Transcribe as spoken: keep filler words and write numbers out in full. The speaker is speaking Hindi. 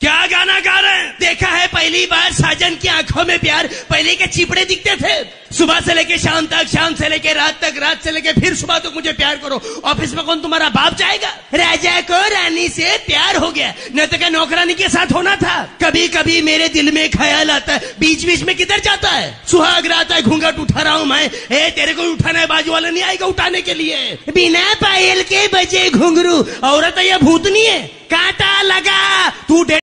क्या गाना गा रहे हैं? देखा है पहली बार साजन की आंखों में प्यार, पहले के चिपड़े दिखते थे। सुबह से लेके शाम तक, शाम से लेके रात तक, रात से लेके फिर सुबह तक मुझे प्यार करो। ऑफिस में कौन तुम्हारा बाप जाएगा? राजा को रानी से प्यार हो गया, न तो क्या नौकरानी के साथ होना था। कभी कभी मेरे दिल में ख्याल आता है, बीच बीच में किधर जाता है? सुहाग रात है, घूंघट उठा रहा हूं मैं। ए, तेरे को उठाना है, बाजू वाला नहीं आएगा उठाने के लिए। बिना पायल के बजे घुंघरू, औरत है या भूतनी है? कांटा लगा तू।